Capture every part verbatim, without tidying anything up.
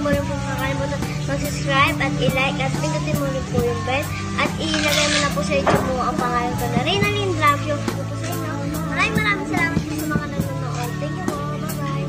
mo rin po kakalimutan mag-subscribe at i-like at pindutin mo rin po yung bell at ilagay mo na po sa YouTube mo ang pangalan ko na Reynalyn DrumShow po po sa inyo. Maraming maraming salamat po sa mga nanonood. Thank you po. Bye-bye.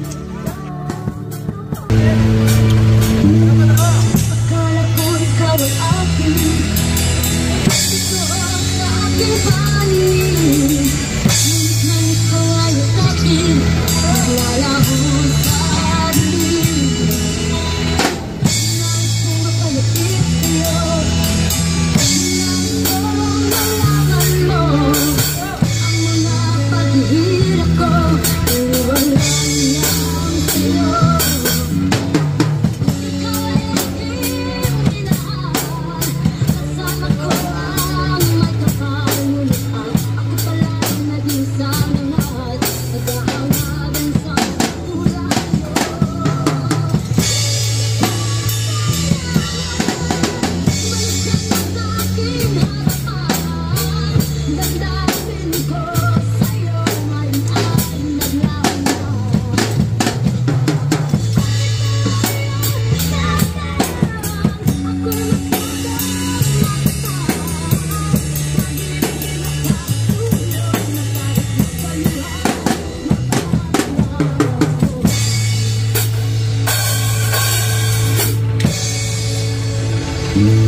Akala ko ikaw ang akin. Ito ang aking panin. Ngunit nang ikaw ay ang akin. Naglalaho sa akin. Nais kong mapalapit sa'yo. Nais kong malaman mo ang mga paghihirap ko. Pero wala niyang sa'yo. Ikaw ay aking minahal. Kasama ko ang may kapal. Ngunit ang ako pala naging sanangat. Nag-aawagan sa tulad mo. Balik ka na sa aking harapan. Damdamin ko sa'yo ngayon ay naglawan na. Ako na